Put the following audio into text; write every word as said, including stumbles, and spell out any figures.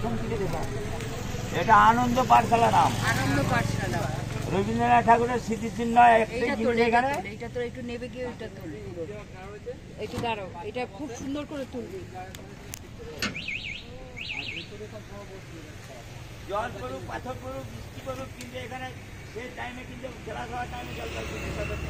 প্রথম থেকে দেখা। এটা আনন্দ পাঠশালা নাম। আনন্দ পাঠশালা। রবীন্দ্রনাথ ঠাকুরের স্মৃতিচিহ্ন একটাই জিনিস এখানে। এইটা তো একটু নেবে গিয়ে ওইটা তুলবি পুরো। একটু দাঁড়াও, এটা খুব সুন্দর করে তুলবি। জল পড়ুক, পাথর পড়ুক, বৃষ্টি পড়ুক, কিন্তু এখানে সেই টাইমে কিন্তু খেলা দেওয়ার টাইমে জল পড়বে।